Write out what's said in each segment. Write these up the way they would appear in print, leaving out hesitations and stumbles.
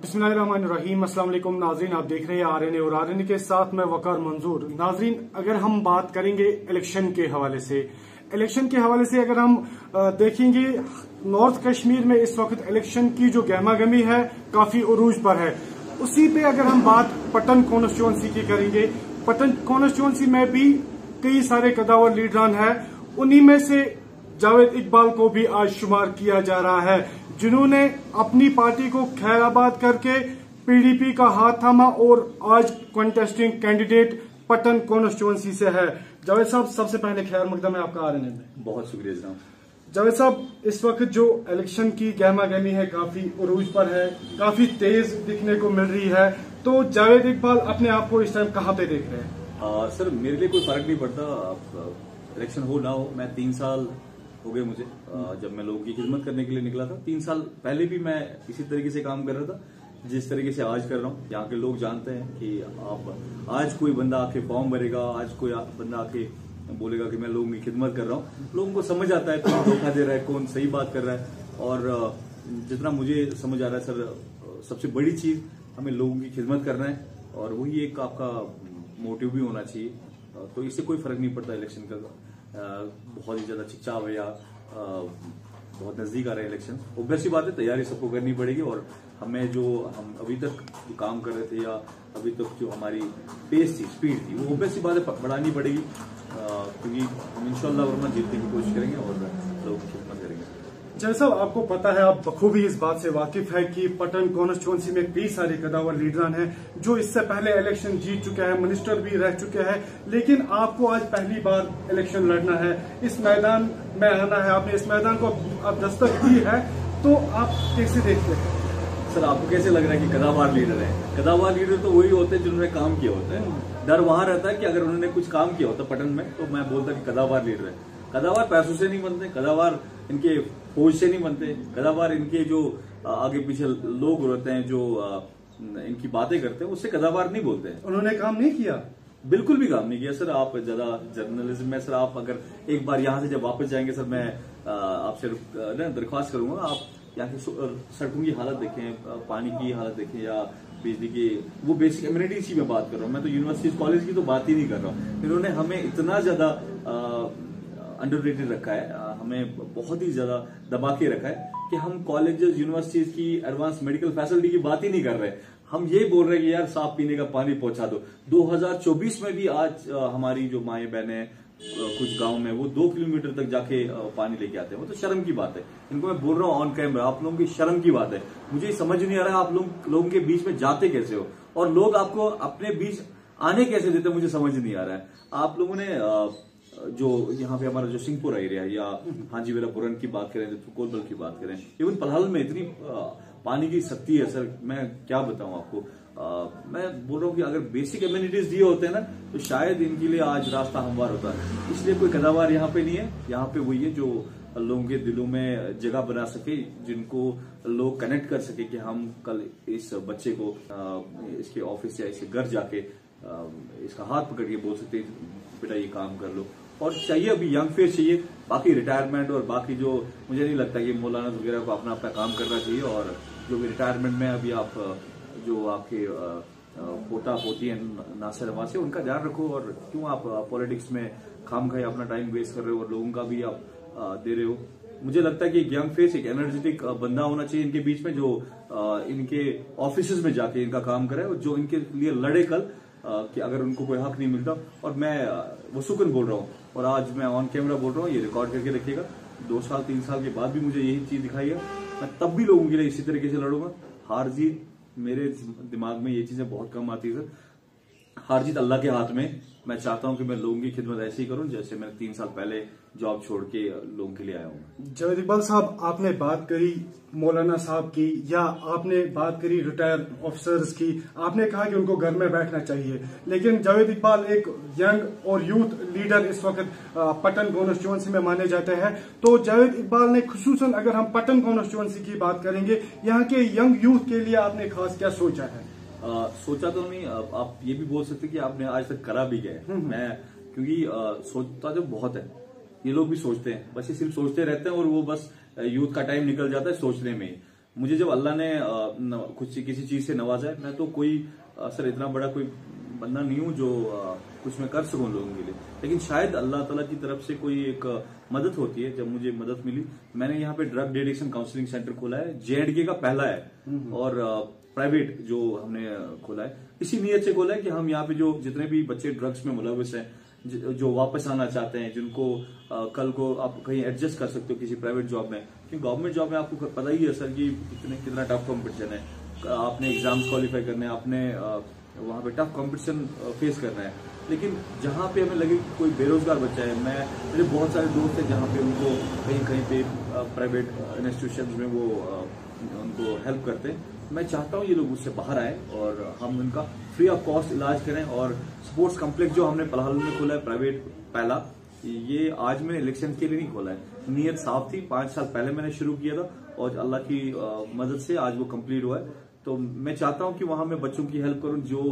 बिस्मिल्लाहिर्रहमानिर्रहीम। अस्सलाम वालेकुम नाजरीन, आप देख रहे हैं आरएनए और आरएनए के साथ मैं वकार मंजूर। नाजरीन, अगर हम बात करेंगे इलेक्शन के हवाले से अगर हम देखेंगे नॉर्थ कश्मीर में इस वक्त इलेक्शन की जो गहमागहमी है काफी उरूज पर है। उसी पे अगर हम बात पटन कॉन्स्टिट्यूंसी की करेंगे, पटन कॉन्स्टिट्यूंसी में भी कई सारे कदावर लीडरान है। उन्हीं में से जावेद इकबाल को भी आज शुमार किया जा रहा है, जिन्होंने अपनी पार्टी को खैराबाद करके पीडीपी का हाथ थामा और आज कंटेस्टिंग कैंडिडेट पटन कॉन्स्टिट्यूंसी से है। जावेद साहब, सबसे पहले खैर मकदम है आपका आरएनए में। बहुत शुक्रिया जनाब। जावेद साहब, इस वक्त जो इलेक्शन की गहमागहमी है काफी उरूज पर है, काफी तेज दिखने को मिल रही है, तो जावेद इकबाल अपने आप को इस टाइम कहाँ पे देख रहे हैं? सर, मेरे लिए कोई फर्क नहीं पड़ता इलेक्शन हो ना हो। मैं 3 साल हो गए मुझे जब मैं लोगों की खिदमत करने के लिए निकला था। 3 साल पहले भी मैं इसी तरीके से काम कर रहा था जिस तरीके से आज कर रहा हूँ। यहाँ के लोग जानते हैं कि आप आज कोई बंदा आके फॉर्म भरेगा, आज कोई बंदा आके बोलेगा कि मैं लोगों की खिदमत कर रहा हूँ, लोगों को समझ आता है कौन धोखा दे रहा है, कौन सही बात कर रहा है। और जितना मुझे समझ आ रहा है सर, सबसे बड़ी चीज हमें लोगों की खिदमत करना है और वही एक आपका मोटिव भी होना चाहिए। तो इससे कोई फर्क नहीं पड़ता इलेक्शन का बहुत ही ज्यादा चिकचाव है या बहुत नजदीक आ रहा है इलेक्शन। ऑब्वियस सी बात है, तैयारी सबको करनी पड़ेगी और हम अभी तक जो काम कर रहे थे या अभी तक जो हमारी पेस थी, स्पीड थी, वो ऑब्वियस सी बात है बढ़ानी पड़ेगी, क्योंकि हम इंशाल्लाह वरना जीतने की कोशिश करेंगे और लोगों की खिदमत करेंगे। जैसा आपको पता है, आप बखूबी इस बात से वाकिफ है कि पटन कॉन्स्टिट्यूंसी में कई सारे कदावर लीडरान हैं जो इससे पहले इलेक्शन जीत चुके हैं, मिनिस्टर भी रह चुके हैं, लेकिन आपको आज पहली बार इलेक्शन लड़ना है, इस मैदान में आना है। आपने इस मैदान को अब दस्तक दी है, तो आप कैसे देखते हैं? सर, आपको कैसे लग रहा है कि कदावार लीडर है? कदावार लीडर तो वही होते हैं जिन्होंने काम किया होता है। डर वहां रहता है कि अगर उन्होंने कुछ काम किया होता पटन में तो मैं बोलता कि कदावार लीडर है। कदावार पैसों से नहीं बनते, कदावार इनके फौज से नहीं बनते, कदावार इनके जो आगे पीछे लोग रहते हैं जो इनकी बातें करते हैं, उससे कदावार नहीं बोलते हैं। उन्होंने काम नहीं किया, बिल्कुल भी काम नहीं किया सर। आप ज्यादा जर्नलिज्म में सर, आप अगर एक बार यहाँ से जब वापस जाएंगे सर, मैं आपसे दरख्वास्त करूंगा, आप यहाँ की सड़कों की हालत देखें, पानी की हालत देखें या बिजली की, वो बेसिक एमिनिटीज की मैं बात कर रहा हूँ। मैं तो यूनिवर्सिटी कॉलेज की तो बात ही नहीं कर रहा हूँ। इन्होंने हमें इतना ज्यादा अंडररेटेड रखा है, हमें बहुत ही ज्यादा दबा के रखा है कि हम कॉलेजेस यूनिवर्सिटीज की एडवांस मेडिकल फैसिलिटी की बात ही नहीं कर रहे। हम ये बोल रहे हैं कि यार साफ पीने का पानी पहुंचा दो। 2024 में भी आज हमारी जो माएं बहनें कुछ गांव में वो 2 किलोमीटर तक जाके पानी लेके आते हैं। वो तो शर्म की बात है। इनको मैं बोल रहा हूँ ऑन कैमरा, आप लोगों की शर्म की बात है। मुझे समझ नहीं आ रहा है आप लोगों के बीच में जाते कैसे हो और लोग आपको अपने बीच आने कैसे देते, मुझे समझ नहीं आ रहा है। आप लोगों ने जो यहाँ पे हमारा जो सिंहपुर एरिया या हाजीवेरा पुरन की बात करें, कोलबल की बात करें, इवन पलहल में इतनी पानी की सख्ती है सर, मैं क्या बताऊं आपको। मैं बोल रहा हूँ कि अगर बेसिक एमिनिटीज दिए होते हैं ना, तो शायद इनके लिए आज रास्ता हमवार होता है। इसलिए कोई कदावार यहाँ पे नहीं है। यहाँ पे वही है जो लोगों के दिलों में जगह बना सके, जिनको लोग कनेक्ट कर सके कि हम कल इस बच्चे को इसके ऑफिस या इसके घर जाके इसका हाथ पकड़ के बोल सकते बेटा ये काम कर लो। और चाहिए अभी यंग फेस चाहिए, बाकी रिटायरमेंट और बाकी जो मुझे नहीं लगता कि मौलाना वगैरह को अपना अपना काम करना चाहिए। और जो भी रिटायरमेंट में अभी आप जो आपके पोता पोती है नासिर नवाज, उनका ध्यान रखो। और क्यों आप पॉलिटिक्स में खामखाई अपना टाइम वेस्ट कर रहे हो और लोगों का भी आप दे रहे हो। मुझे लगता है कि एक यंग फेस, एक एनर्जेटिक बंदा होना चाहिए इनके बीच में, जो इनके ऑफिस में जाके इनका काम करे और जो इनके लिए लड़े कल कि अगर उनको कोई हक नहीं मिलता। और मैं वसूकन बोल रहा हूँ और आज मैं ऑन कैमरा बोल रहा हूँ, ये रिकॉर्ड करके रखिएगा। 2 साल 3 साल के बाद भी मुझे यही चीज दिखाई है, मैं तब भी लोगों के लिए इसी तरीके से लड़ूंगा। हार जीत मेरे दिमाग में ये चीजें बहुत कम आती है सर। हार जीत अल्लाह के हाथ में। मैं चाहता हूं कि मैं लोगों की खिदमत ऐसे ही करूं जैसे मैंने 3 साल पहले जॉब छोड़ के लोगों के लिए आया हूं। जावेद इकबाल साहब, आपने बात करी मौलाना साहब की या आपने बात करी रिटायर्ड ऑफिसर्स की, आपने कहा कि उनको घर में बैठना चाहिए, लेकिन जावेद इकबाल एक यंग और यूथ लीडर इस वक्त पटन कॉन्स्टिट्यूंसी में माने जाते हैं। तो जावेद इकबाल ने खुसूसन अगर हम पटन कॉन्स्टिट्यूंसी की बात करेंगे, यहाँ के यंग यूथ के लिए आपने खास क्या सोचा है? सोचा तो नहीं, आप ये भी बोल सकते कि आपने आज तक करा भी गया। मैं क्योंकि सोचता जो बहुत है, ये लोग भी सोचते हैं, बस ये सिर्फ सोचते रहते हैं और वो बस यूथ का टाइम निकल जाता है सोचने में। मुझे जब अल्लाह ने कुछ किसी चीज से नवाजा है, मैं तो कोई सर इतना बड़ा कोई बंदा नहीं हूं जो कुछ मैं कर सकूं लोगों के लिए, लेकिन शायद अल्लाह ताला की तरफ से कोई एक मदद होती है। जब मुझे मदद मिली, मैंने यहाँ पे ड्रग एडिक्शन काउंसलिंग सेंटर खोला है, JNK का पहला है और प्राइवेट जो हमने खोला है, इसी नीयत से खोला है कि हम यहाँ पे जो जितने भी बच्चे ड्रग्स में मुलविस हैं, जो वापस आना चाहते हैं, जिनको कल को आप कहीं एडजस्ट कर सकते हो किसी प्राइवेट जॉब में, क्योंकि गवर्नमेंट जॉब में आपको पता ही है सर कि कितना टफ कंपटीशन है, आपने एग्जाम्स क्वालिफाई करने हैं, आपने वहाँ पे टफ कंपटीशन फेस करना है। लेकिन जहाँ पे हमें लगे कोई बेरोजगार बच्चा है, मेरे बहुत सारे दोस्त हैं जहाँ पे उनको कहीं पे प्राइवेट इंस्टीट्यूशन में वो उनको हेल्प करते हैं। मैं चाहता हूँ ये लोग उससे बाहर आए और हम उनका फ्री ऑफ कॉस्ट इलाज करें। और स्पोर्ट्स कॉम्प्लेक्स जो हमने पलहल में खोला है प्राइवेट पहला, ये आज मैंने इलेक्शन के लिए नहीं खोला है, नीयत साफ थी, 5 साल पहले मैंने शुरू किया था और अल्लाह की मदद से आज वो कंप्लीट हुआ है। तो मैं चाहता हूं कि वहां मैं बच्चों की हेल्प करूं जो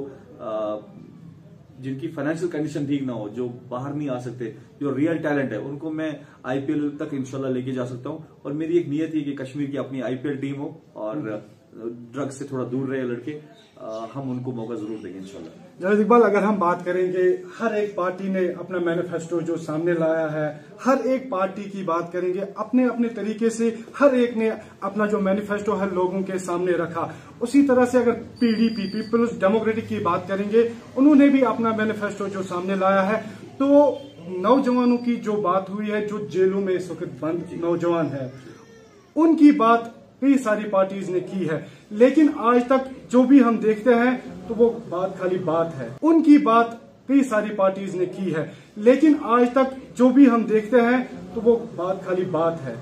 जिनकी फाइनेंशियल कंडीशन ठीक ना हो, जो बाहर नहीं आ सकते, जो रियल टैलेंट है, उनको मैं IPL तक इंशाल्लाह लेके जा सकता हूं। और मेरी एक नीयत है कि कश्मीर की अपनी IPL टीम हो और ड्रग्स से थोड़ा दूर रहे लड़के, हम उनको मौका जरूर देंगे इंशाल्लाह। जावेद इकबाल, अगर हम बात करेंगे, हर एक पार्टी ने अपना मैनिफेस्टो जो सामने लाया है, हर एक पार्टी की बात करेंगे अपने अपने तरीके से, हर एक ने अपना जो मैनिफेस्टो है लोगों के सामने रखा। उसी तरह से अगर PDP पीपल्स डेमोक्रेटिक की बात करेंगे, उन्होंने भी अपना मैनिफेस्टो जो सामने लाया है। तो नौजवानों की जो बात हुई है, जो जेलों में इस वक्त बंद नौजवान है, उनकी बात कई सारी पार्टीज ने की है, लेकिन आज तक जो भी हम देखते हैं तो वो बात खाली बात है। उनकी बात कई सारी पार्टीज ने की है, लेकिन आज तक जो भी हम देखते हैं तो वो बात खाली बात है।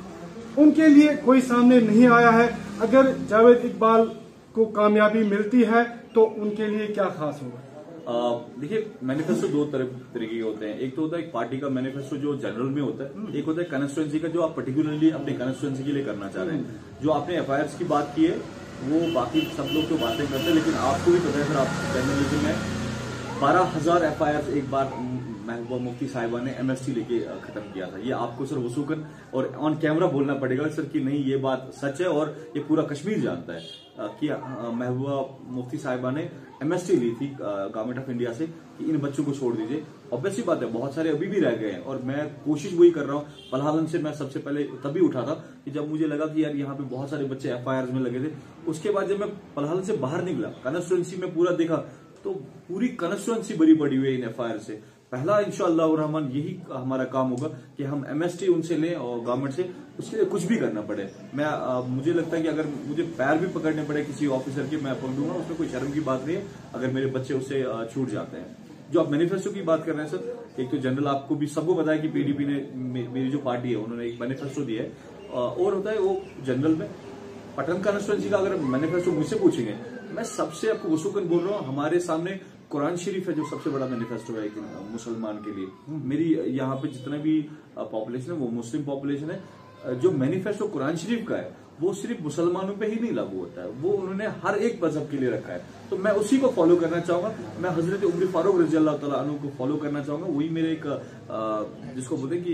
उनके लिए कोई सामने नहीं आया है। अगर जावेद इकबाल को कामयाबी मिलती है तो उनके लिए क्या खास होगा? देखिए, मैनिफेस्टो दो तरीके के होते हैं। एक तो होता है एक पार्टी का मैनिफेस्टो जो जनरल में होता है, एक होता है कंस्टिट्यूएंसी का जो आप पर्टिकुलरली अपने कंस्टिट्यूएंसी के लिए करना चाह रहे हैं। जो आपने FIRs की बात की है वो बाकी सब लोग तो बातें करते हैं, लेकिन आपको भी पता है सर, आप जर्नलिज्म में 12,000 FIRs एक बार महबूबा मुफ्ती साहिबा ने MST लेके खत्म किया था। ये आपको सर वसूकन और ऑन कैमरा बोलना पड़ेगा सर कि नहीं ये बात सच है, और ये पूरा कश्मीर जानता है कि महबूबा मुफ्ती साहिबा ने MST ली थी गवर्नमेंट ऑफ इंडिया से कि इन बच्चों को छोड़ दीजिए। ऑब्वियसली बात है, बहुत सारे अभी भी रह गए हैं और मैं कोशिश वही कर रहा हूँ। पलहालन से मैं सबसे पहले तभी उठा था कि जब मुझे लगा कि यार यहाँ पे बहुत सारे बच्चे FIRs में लगे थे। उसके बाद जब मैं पलहालन से बाहर निकला, कंस्टिट्यूएंसी में पूरा देखा तो पूरी कंस्टिट्यूएंसी भरी पड़ी हुई है इन FIR से। पहला इंशाअल्लाह रहमान यही हमारा काम होगा कि हम MST उनसे लें और गवर्नमेंट से, उसके लिए कुछ भी करना पड़े। मुझे लगता है कि अगर मुझे पैर भी पकड़ने पड़े किसी ऑफिसर के, मैं पकड़ दूंगा, उसमें कोई शर्म की बात नहीं है अगर मेरे बच्चे उससे छूट जाते हैं। जो आप मैनिफेस्टो की बात कर रहे हैं सर, एक तो जनरल आपको भी सबको पता है कि PDP ने, मेरी जो पार्टी है, उन्होंने एक मैनिफेस्टो दिया है, और होता है वो जनरल में। पटन कंस्टिट्यूएंसी का अगर मैनिफेस्टो मुझसे पूछेंगे, मैं सबसे आपको वसूकन बोल रहा हूँ, हमारे सामने कुरान शरीफ है जो सबसे बड़ा मैनिफेस्टो है मुसलमान के लिए। मेरी यहाँ पे जितना भी पॉपुलेशन है वो मुस्लिम पॉपुलेशन है। जो मैनिफेस्टो कुरान शरीफ का है वो सिर्फ मुसलमानों पे ही नहीं लागू होता है, वो उन्होंने हर एक मजहब के लिए रखा है। तो मैं उसी को फॉलो करना चाहूंगा। मैं हजरत उमर फारूक रजी अल्लाह तआला अन्हु को फॉलो करना चाहूंगा। वही मेरे एक जिसको बोलते हैं कि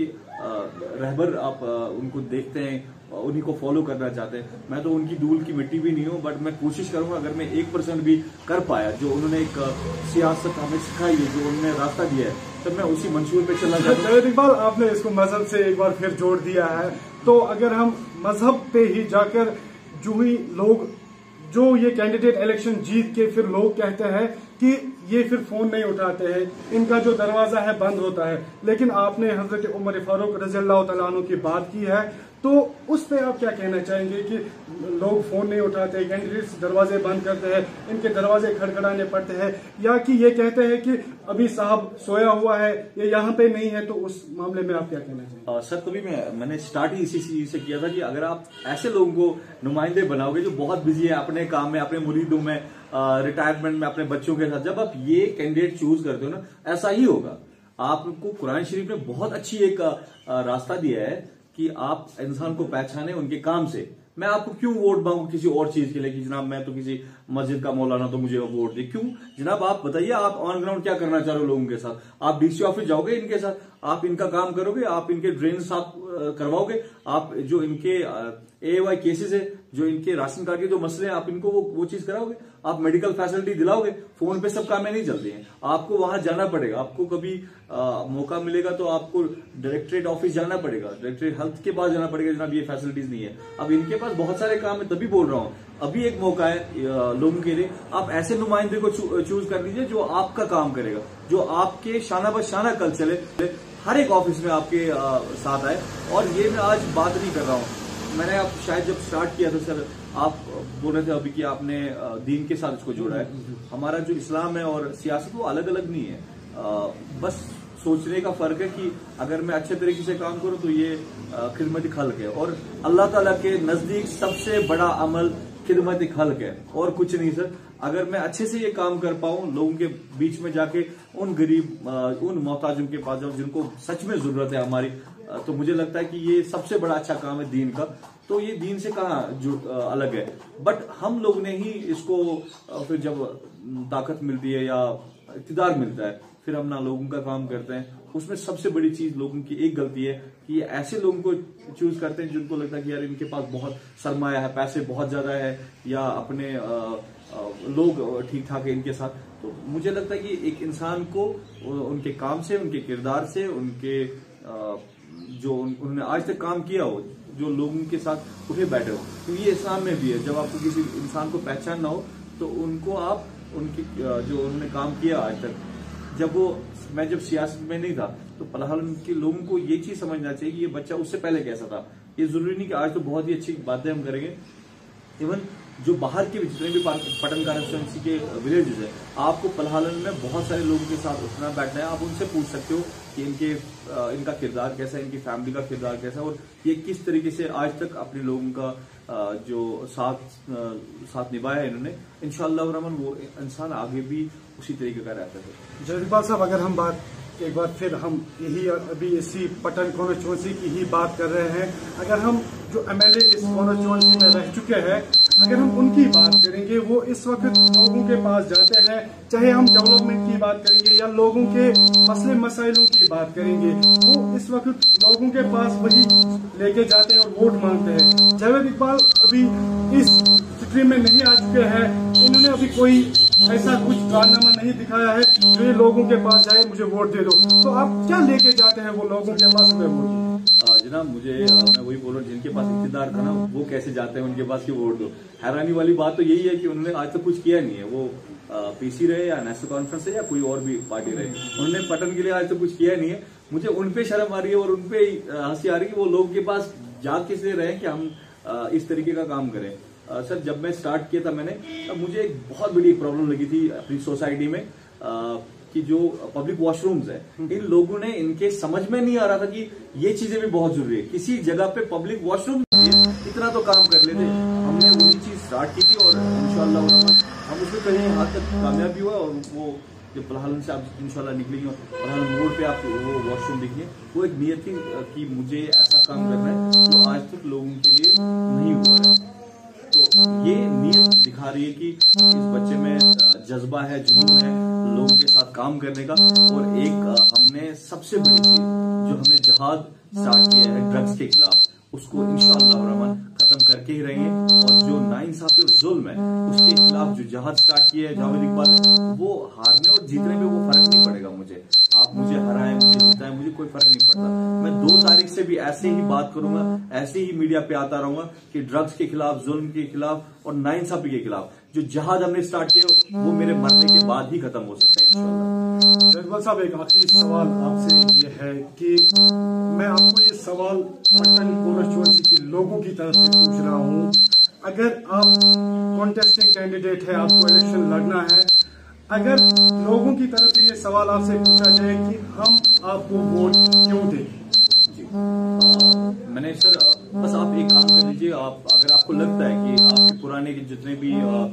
रहबर, आप उनको देखते हैं, उन्हीं को फॉलो करना चाहते हैं। मैं तो उनकी धूल की मिट्टी भी नहीं हूं, बट मैं कोशिश करूंगा अगर मैं 1% भी कर पाया, जो उन्होंने एक सियासत हमें सिखाई है, जो उन्होंने रास्ता दिया है, तो मैं उसी मंशूर पे चलना चाहता हूं। जावेद इकबाल, आपने इसको मजहब से एक बार फिर जोड़ दिया है, तो अगर हम मजहब पे ही जाकर जो ही लोग, जो ये कैंडिडेट इलेक्शन जीत के फिर लोग कहते हैं कि ये फिर फोन नहीं उठाते हैं, इनका जो दरवाजा है बंद होता है, लेकिन आपने हजरत उमर फारूक रजी अल्लाह तआला अन्हु की बात की है, तो उस पे आप क्या कहना चाहेंगे कि लोग फोन नहीं उठाते, कैंडिडेट्स दरवाजे बंद करते हैं, इनके दरवाजे खड़खड़ाने पड़ते हैं, या कि ये कहते हैं कि अभी साहब सोया हुआ है, ये यहाँ पे नहीं है, तो उस मामले में आप क्या कहना चाहेंगे? सर, कभी मैंने स्टार्ट ही इसी चीज से किया था कि अगर आप ऐसे लोगों को नुमाइंदे बनाओगे जो बहुत बिजी है अपने काम में, अपने मुरीदों में, रिटायरमेंट में, अपने बच्चों के साथ, जब आप ये कैंडिडेट चूज करते हो ना, ऐसा ही होगा। आपको कुरान शरीफ ने बहुत अच्छी एक रास्ता दिया है कि आप इंसान को पहचाने उनके काम से। मैं आपको क्यों वोट मांगू किसी और चीज के लिए कि जनाब मैं तो किसी मस्जिद का मौलाना तो मुझे वोट दे? क्यों जनाब, आप बताइए आप ऑन ग्राउंड क्या करना चाह रहे हो लोगों के साथ? आप DC ऑफिस जाओगे इनके साथ, आप इनका काम करोगे, आप इनके ड्रेन साफ करवाओगे, आप जो इनके AAY केसेस है, जो इनके राशन कार्ड के जो मसले हैं, आप इनको वो चीज कराओगे, आप मेडिकल फैसिलिटी दिलाओगे। फोन पे सब कामें नहीं चलती हैं, आपको वहां जाना पड़ेगा। आपको कभी मौका मिलेगा तो आपको डायरेक्टरेट ऑफिस जाना पड़ेगा, डायरेक्टरेट हेल्थ के पास जाना पड़ेगा, जनाब ये फैसिलिटीज नहीं है। अब इनके पास बहुत सारे काम है, तभी बोल रहा हूँ अभी एक मौका है लोगों के लिए। आप ऐसे नुमाइंदे को चूज कर लीजिए जो आपका काम करेगा, जो आपके शाना बशाना कल चले, हर एक ऑफिस में आपके साथ आए। और ये मैं आज बात नहीं कर रहा हूँ, मैंने आप शायद जब स्टार्ट किया था सर, आप बोल रहे थे अभी कि आपने दीन के साथ इसको जोड़ा है। हमारा जो इस्लाम है और सियासत वो अलग अलग नहीं है, बस सोचने का फर्क है कि अगर मैं अच्छे तरीके से काम करूं तो ये खिदमत खल्क है। और अल्लाह ताला के नजदीक सबसे बड़ा अमल खिदमत खल्क है और कुछ नहीं सर। अगर मैं अच्छे से ये काम कर पाऊं, लोगों के बीच में जाके उन गरीब उन मोहताजों के पास जाऊं जिनको सच में जरूरत है हमारी, तो मुझे लगता है कि ये सबसे बड़ा अच्छा काम है दीन का। तो ये दीन से कहाँ अलग है, बट हम लोग ने ही इसको फिर जब ताकत मिलती है या इक़्तिदार मिलता है, फिर हम ना लोगों का काम करते हैं। उसमें सबसे बड़ी चीज लोगों की एक गलती है कि ये ऐसे लोगों को चूज करते हैं जिनको लगता है कि यार इनके पास बहुत सरमाया है, पैसे बहुत ज्यादा है, या अपने लोग ठीक ठाक है इनके साथ। तो मुझे लगता है कि एक इंसान को उनके काम से, उनके किरदार से, उनके जो उन्होंने आज तक काम किया हो, जो लोगों के साथ उठे बैठे हो, तो ये इस्लाम में भी है। जब आपको किसी इंसान को पहचानना हो तो उनको आप उनकी जो उन्होंने काम किया आज तक, मैं जब सियासत में नहीं था तो फिलहाल के लोगों को ये चीज समझना चाहिए कि ये बच्चा उससे पहले कैसा था। ये जरूरी नहीं कि आज तो बहुत ही अच्छी बातें हम करेंगे। इवन जो बाहर के जितने भी पटन कॉन्स्टिट्यूंसी के विलेजेस है, आपको पलहालन में बहुत सारे लोगों के साथ उठना बैठना है। आप उनसे पूछ सकते हो कि इनका किरदार कैसा है, इनकी फैमिली का किरदार कैसा है, और ये किस तरीके से आज तक अपने लोगों का जो साथ निभाया है इन्होंने। इंशाअल्लाह रहमान वो इंसान आगे भी उसी तरीके का रहता है। जयदीपाल साहब, अगर हम एक बार फिर हम यही अभी इसी पटन कॉन्स्टिट्यूंसी की ही बात कर रहे हैं, अगर हम जो MLA इस कॉन्स्टिट्यूंसी में रह चुके हैं, अगर हम उनकी बात करेंगे, वो इस वक्त लोगों के पास जाते हैं, चाहे हम डेवलपमेंट की बात करेंगे या लोगों के मसले मसाइलों की बात करेंगे, वो इस वक्त लोगों के पास वही लेके जाते हैं और वोट मांगते हैं। जावेद इकबाल अभी इस स्ट्रीम में नहीं आ चुके हैं, इन्होंने अभी कोई ऐसा कुछ कारनामा नहीं दिखाया है जो ये लोगों के पास जाए मुझे वोट दे दो। तो आप क्या लेके जाते हैं वो लोगों के पास हमें वोट? जनाब मैं वही बोल रहा हूँ, जिनके पास इक़्तिदार था ना, वो कैसे जाते हैं उनके पास कि वोट दो। हैरानी वाली बात तो यही है कि उन्होंने आज तक कुछ किया नहीं है। वो PC रहे या नेशनल कॉन्फ्रेंस है या कोई और भी पार्टी रहे, उन्होंने पटन के लिए आज तक कुछ किया नहीं है। मुझे उनपे शर्म आ रही है और उनपे हंसी आ रही है कि वो लोगों के पास जा किस लिए रहे कि हम इस तरीके का काम करें। सर जब मैं स्टार्ट किया था मैंने, तब मुझे एक बहुत बड़ी प्रॉब्लम लगी थी अपनी सोसाइटी में कि जो पब्लिक वॉशरूम्स है, इन लोगों ने इनके समझ में नहीं आ रहा था कि ये चीजें भी बहुत जरूरी है। किसी जगह पे पब्लिक वॉशरूम इतना तो काम कर लेते। हमने वही चीज स्टार्ट की थी और इंशाल्लाह हम उसमें कहीं हद तक कामयाब भी हुआ। और वो जब पलहालन से आप इंशाल्लाह निकलेंगे और पलहालन मोड़ पे आप वो वॉशरूम देखिए, वो एक नियत थी कि मुझे ऐसा काम करना है जो आज तक लोगों के लिए नहीं हुआ है। तो ये नियत दिखा रही है कि इस बच्चे में जज्बा है, जुनून है लोगों के साथ काम करने का। और एक हमने सबसे बड़ी चीज जो हमने जिहाद स्टार्ट किया है ड्रग्स के खिलाफ, उसको इंशाअल्लाह रहमान खत्म करके ही रहेंगे। और जो नाइंसाफी और जुल्म है उसके खिलाफ जो जिहाद स्टार्ट किया है जावेद इकबाल ने, वो हारने और जीतने में वो फर्क नहीं पड़ेगा मुझे। आप मुझे हराएं, मुझे जिताएं, मुझे कोई फर्क नहीं पड़ता। मैं 2 तारीख से भी ऐसे ही बात करूंगा, ऐसे ही मीडिया पे आता रहूंगा कि ड्रग्स के खिलाफ, जुल्म के खिलाफ और नाइंसाफी के खिलाफ जो जिहाद हमने स्टार्ट किया वो मेरे मरने के बाद ही खत्म हो सकता है इंशाअल्लाह। जयदीपाल साहब, एक आखिरी सवाल आपसे ये है कि मैं आपको ये सवाल पटन कॉन्स्टिट्यूंसी के लोगों की तरफ से पूछ रहा हूँ। अगर आप कॉन्टेस्टिंग कैंडिडेट है, आपको इलेक्शन लड़ना है, अगर लोगों की तरफ से ये सवाल आपसे पूछा जाए कि हम आपको वोट क्यों दें? जी मैंने सर बस आप एक काम कर लीजिए। आप अगर आपको लगता है कि आपके पुराने के जितने भी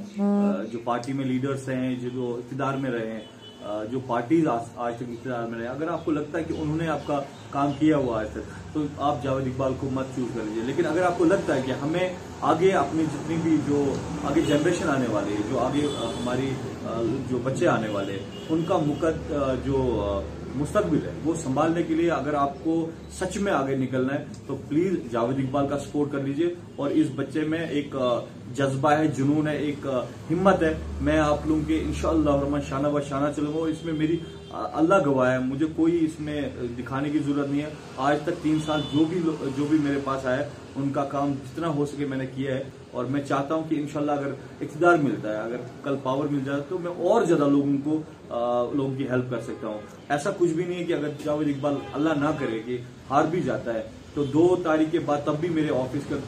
जो पार्टी में लीडर्स हैं, जो इक़्तिदार में रहे हैं, जो पार्टीज आज तक इक़्तिदार में रहे, अगर आपको लगता है कि उन्होंने आपका काम किया हुआ आज तक, तो आप जावेद इकबाल को मत चूज कर लीजिए। लेकिन अगर आपको लगता है कि हमें आगे अपनी जितनी भी जो आगे जनरेशन आने वाली है, जो आगे हमारी जो बच्चे आने वाले हैं, उनका जो मुस्तकबिल है वो संभालने के लिए अगर आपको सच में आगे निकलना है तो प्लीज जावेद इकबाल का सपोर्ट कर लीजिए। और इस बच्चे में एक जज्बा है, जुनून है, एक हिम्मत है। मैं आप लोगों के इंशाअल्लाह रहमान शाना व शाना चलूंगा और इसमें मेरी अल्लाह गवाह है, मुझे कोई इसमें दिखाने की जरूरत नहीं है। आज तक 3 साल जो भी मेरे पास आया उनका काम जितना हो सके मैंने किया है और मैं चाहता हूं कि इंशाल्लाह अगर इक़्तिदार मिलता है, अगर कल पावर मिल जाए तो मैं और ज्यादा लोगों की हेल्प कर सकता हूं। ऐसा कुछ भी नहीं है कि अगर जावेद इकबाल अल्लाह ना करे कि हार भी जाता है तो 2 तारीख के बाद तब भी मेरे ऑफिस का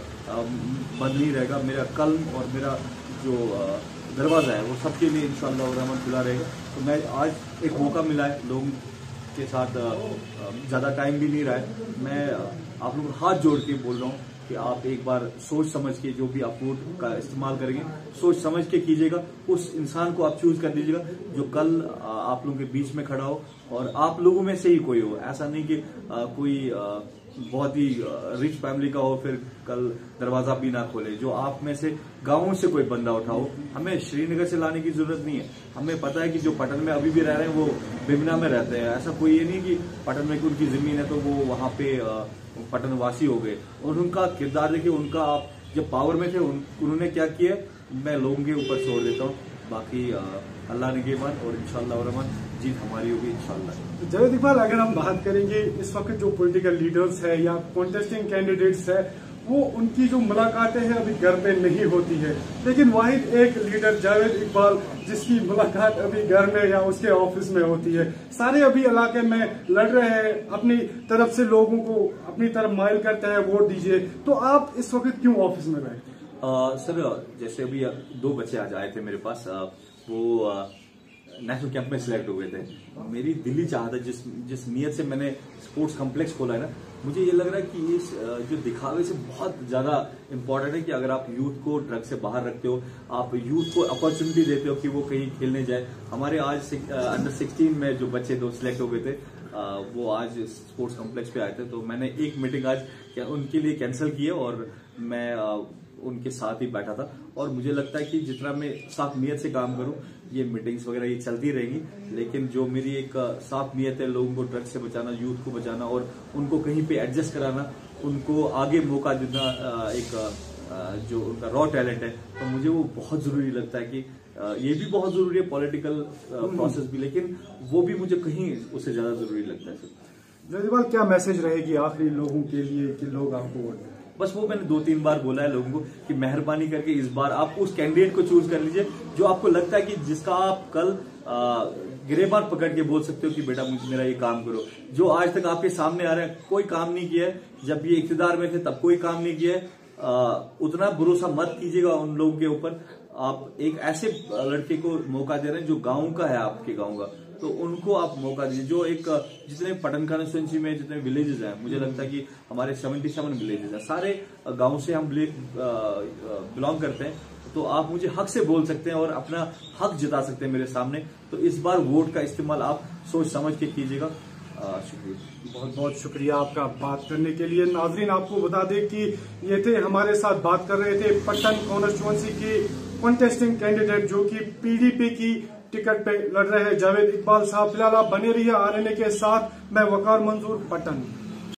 बंद नहीं रहेगा। मेरा कल्म और मेरा जो दरवाजा है वो सबके लिए इंशाअल्लाह रहमान खुला रहेगा। तो मैं आज एक मौका मिला है, लोगों के साथ ज्यादा टाइम भी नहीं रहा है। मैं आप लोग हाथ जोड़ के बोल रहा हूँ कि आप एक बार सोच समझ के जो भी आप वोट का इस्तेमाल करेंगे सोच समझ के कीजिएगा। उस इंसान को आप चूज कर दीजिएगा जो कल आप लोगों के बीच में खड़ा हो और आप लोगों में से ही कोई हो। ऐसा नहीं कि कोई बहुत ही रिच फैमिली का हो फिर कल दरवाजा भी ना खोले। जो आप में से गांव से कोई बंदा उठाओ, हमें श्रीनगर से लाने की जरूरत नहीं है। हमें पता है कि जो पटन में अभी भी रह रहे हैं वो बिमना में रहते हैं। ऐसा कोई ये नहीं कि पटन में उनकी जमीन है तो वो वहां पे पटनवासी हो गए। और उनका किरदार देखिए, उनका आप जब पावर में थे उन्होंने क्या किया मैं लोगों के ऊपर छोड़ देता हूँ। बाकी अल्लाह ने के बाद और इंशाअल्लाह रहमान जीत हमारी होगी इंशाअल्लाह। जावेद इकबाल, अगर हम बात करेंगे इस वक्त जो पॉलिटिकल लीडर्स है या कॉन्टेस्टिंग कैंडिडेट्स है वो उनकी जो मुलाकातें हैं अभी घर में नहीं होती है, लेकिन वाहिद एक लीडर जावेद इकबाल जिसकी मुलाकात अभी घर में या उसके ऑफिस में होती है। सारे अभी इलाके में लड़ रहे हैं, अपनी तरफ से लोगों को अपनी तरफ माइल करते हैं वोट दीजिए, तो आप इस वक्त क्यों ऑफिस में बैठे? सर जैसे अभी 2 बच्चे आज आए थे मेरे पास, वो नेशनल कैंप में सिलेक्ट हो गए थे। मेरी दिली चाहत है जिस नीयत से मैंने स्पोर्ट्स कॉम्प्लेक्स खोला है ना, मुझे ये लग रहा है कि इस जो दिखावे से बहुत ज्यादा इम्पोर्टेंट है कि अगर आप यूथ को ड्रग से बाहर रखते हो, आप यूथ को अपॉर्चुनिटी देते हो कि वो कहीं खेलने जाए। हमारे आज अंडर 16 में जो बच्चे 2 सिलेक्ट हो गए थे वो आज स्पोर्ट्स कॉम्प्लेक्स पे आए थे। तो मैंने एक मीटिंग आज उनके लिए कैंसिल की है और मैं उनके साथ ही बैठा था। और मुझे लगता है कि जितना मैं साफ नीयत से काम करूं, ये मीटिंग्स वगैरह ये चलती रहेंगी, लेकिन जो मेरी एक साफ नीयत है लोगों को ड्रग्स से बचाना, यूथ को बचाना और उनको कहीं पे एडजस्ट कराना, उनको आगे मौका देना, एक जो उनका रॉ टैलेंट है, तो मुझे वो बहुत जरूरी लगता है कि ये भी बहुत जरूरी है पॉलिटिकल प्रोसेस भी, लेकिन वो भी मुझे कहीं उससे ज्यादा जरूरी लगता है। जावेद इकबाल, क्या मैसेज रहेगी आखिरी लोगों के लिए कि लोग आपको वोट दें? बस वो मैंने 2-3 बार बोला है लोगों को कि मेहरबानी करके इस बार आप उस कैंडिडेट को चूज कर लीजिए जो आपको लगता है कि जिसका आप कल गिरेबान पकड़ के बोल सकते हो कि बेटा मुझे मेरा ये काम करो। जो आज तक आपके सामने आ रहे हैं कोई काम नहीं किया है, जब ये इख्तिदार में थे तब कोई काम नहीं किया है। उतना भरोसा मत कीजिएगा उन लोगों के ऊपर। आप एक ऐसे लड़के को मौका दे रहे हैं जो गाँव का है, आपके गाँव का, तो उनको आप मौका दीजिए। जो एक जितने पटन कॉन्स्टिट्यूएंसी में जितने विलेजेस हैं, मुझे लगता है कि हमारे 77 विलेजेस हैं, सारे गांव से हम बिलोंग करते हैं। तो आप मुझे हक से बोल सकते हैं और अपना हक जता सकते हैं मेरे सामने। तो इस बार वोट का इस्तेमाल आप सोच समझ के कीजिएगा। शुक्रिया, बहुत बहुत शुक्रिया आपका बात करने के लिए। नाजरीन, आपको बता दें कि ये थे हमारे साथ बात कर रहे थे पटन कॉन्स्टिट्यूएंसी के कॉन्टेस्टिंग कैंडिडेट जो कि पीडीपी की टिकट पे लड़ रहे हैं, जावेद इकबाल साहब। फिलहाल आप बने रहिए आरएनए के साथ। मैं वकार मंजूर, पटन।